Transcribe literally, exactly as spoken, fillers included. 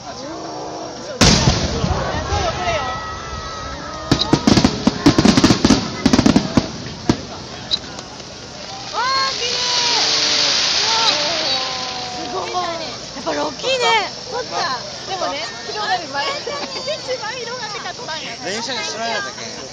やっぱり大きいね。 取った。でもね、広がる前。一番広がってから取らんや。 電車にしないやったっけ。